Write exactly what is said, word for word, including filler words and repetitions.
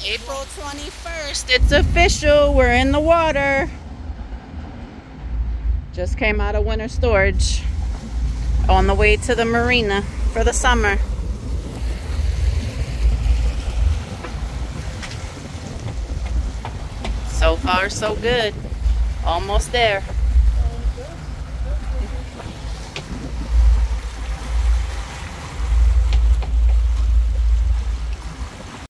April twenty-first, it's official, we're in the water. Just came out of winter storage. On the way to the marina for the summer. So far, so good. Almost there.